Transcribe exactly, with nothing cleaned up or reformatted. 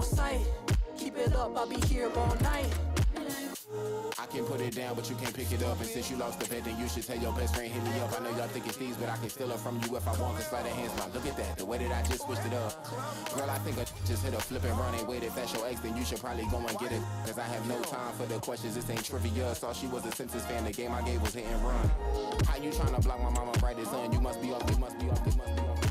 on sight. Keep it up, I'll be here all night. I can put it down, but you can't pick it up. And since you lost the bet, then you should tell your best friend hit me up. I know y'all think it's thieves, but I can steal it from you if I want. Cause slide of hands, mom, look at that, the way that I just switched it up. Girl, I think I just hit a flip and run. Ain't wait, if that's your ex, then you should probably go and get it. Cause I have no time for the questions, this ain't trivia. Saw she was a Simpsons fan, the game I gave was hit and run. How you tryna block my mama brightest son? You must be off, you must be off, you must be off.